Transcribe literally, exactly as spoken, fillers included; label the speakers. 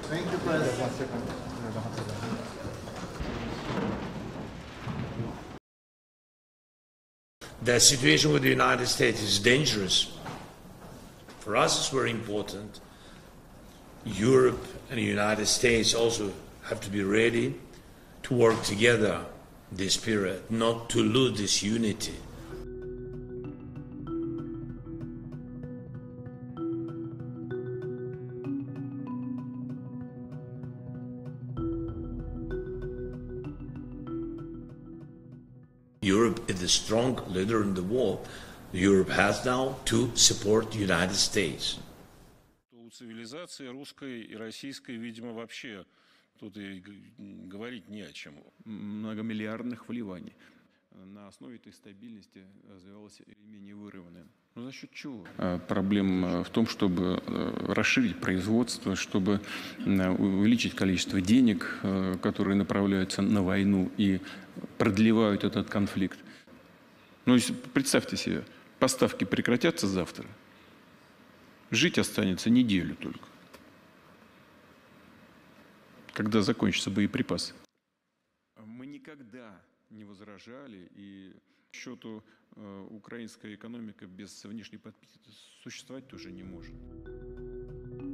Speaker 1: Thank you, President.
Speaker 2: One second.
Speaker 3: The situation with the United States is dangerous. For us, it's very important. Europe and the United States also have to be ready to work together this period, not to lose this unity. Europe is the strong leader in the world. Europe has now to support the United States.
Speaker 4: У цивилизации русской и российской, видимо, вообще тут и говорить не о чем.
Speaker 5: Многомиллиардных вливаний. На основе этой стабильности развивалась менее вырыванная. Но за счет чего? Проблема в том, чтобы расширить производство, чтобы увеличить количество денег, которые направляются на войну и продлевают этот конфликт. Ну, представьте себе, поставки прекратятся завтра, жить останется неделю только, когда закончатся боеприпасы. Мы никогда не возражали, и к счету э, украинская экономика без внешней подпитки существовать тоже не может.